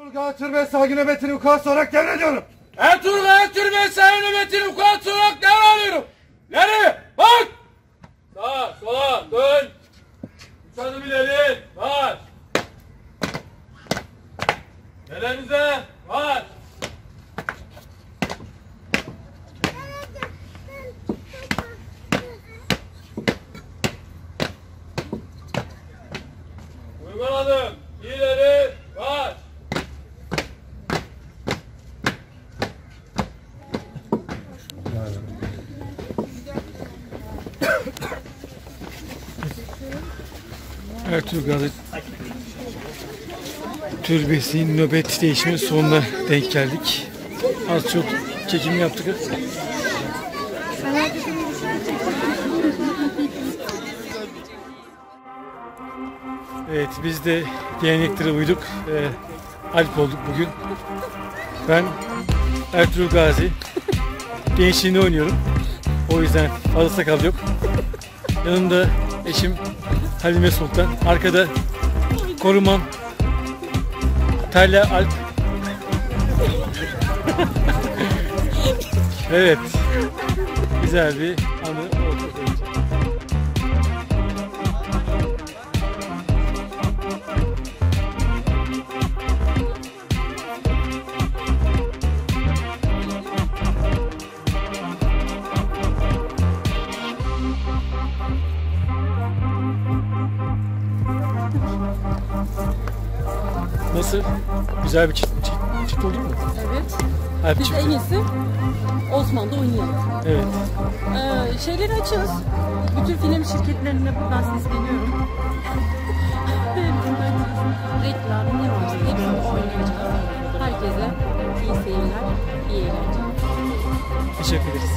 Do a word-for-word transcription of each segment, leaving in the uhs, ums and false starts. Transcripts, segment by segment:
Ertuğrul Türbesi nöbetini vukuatı olarak devrediyorum. Ertuğrul Türbesi nöbetini vukuatı olarak devralıyorum. İleri bak. Sağa sola dön. Üç adım ileri var. Yerinize var. Uygun adım ileri var. Ertuğrul Gazi Türbesi'nin nöbet değişiminin sonuna denk geldik. Az çok çekim yaptık. Evet, biz de geleneklere uyduk. Ee, Alp olduk bugün. Ben Ertuğrul Gazi gençliğini oynuyorum. O yüzden fazla sakal yok. Yanımda eşim Halime Sultan. Arkada korumam Talha Alp. Evet. Güzel bir anı oldu. Nasıl? Güzel bir çift, çift, çift olduk mu? Evet. Alp Biz çifti. en iyisi Osman'da oynayalım. Evet. Ee, şeyleri açığız. Bütün film şirketlerine buradan sesleniyorum. Reklam ne varsa hepsini oynayacağız. Herkese iyi seyirler, iyi eğlenceler. Teşekkür ederiz.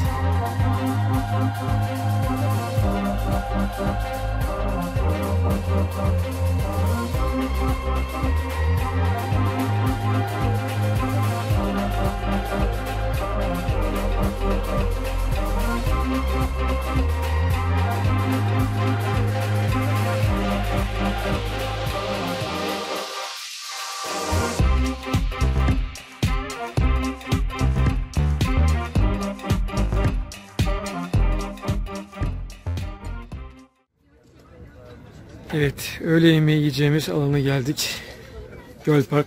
Evet, öğle yemeği yiyeceğimiz alana geldik. Göl Park.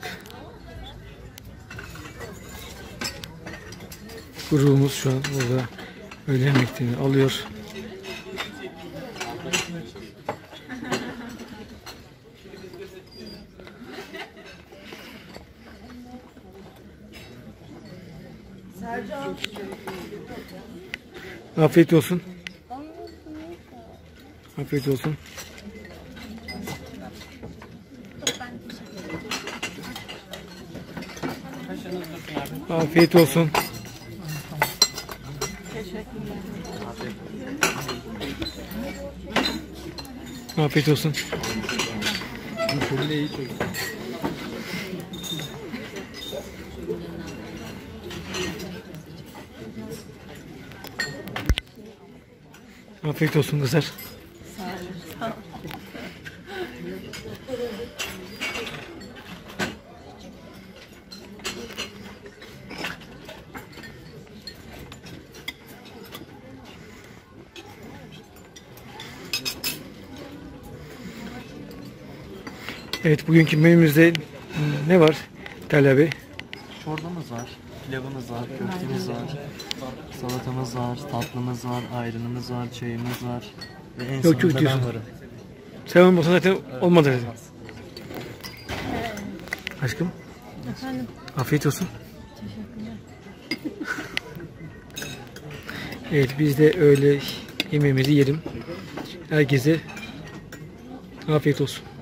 Grubumuz şu an burada öğle yemeklerini alıyor. Afiyet olsun. Afiyet olsun. Afiyet olsun. Afiyet olsun. Afiyet olsun kızlar. Sağ olun. Evet, bugünkü menümüzde ne var Talha Bey? Çorbamız var, pilavımız var, köftemiz var, salatamız var, tatlımız var, ayranımız var, çayımız var ve en Yok, sonunda yok ben diyorsun. varım. Sen olmasan zaten olmadı dedi. Aşkım. Efendim. Afiyet olsun. Teşekkürler. Evet, biz de öğle yemeğimizi yiyelim. Herkese afiyet olsun.